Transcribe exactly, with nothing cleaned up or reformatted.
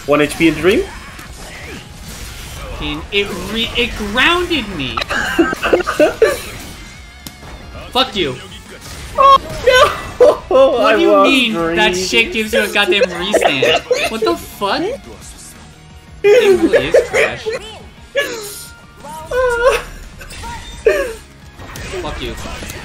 One H P in Dream. It re it grounded me. Fuck you. Oh no! What I do you lost mean Dream. that shit gives you a goddamn restand? What the fuck? It really is trash. Fuck you.